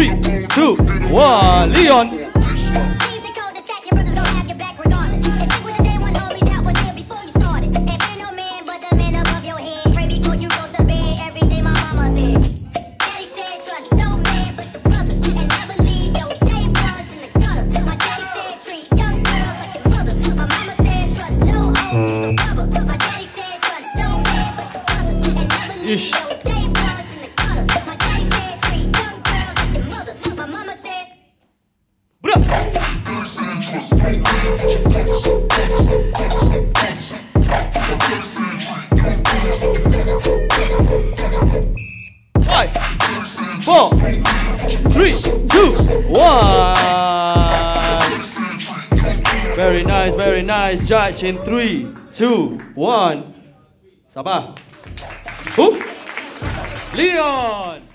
3, 2, 1, Leon. Five, 4, 3, 2, 1. Very nice. Judge in 3, 2, 1. Sabar. Leon.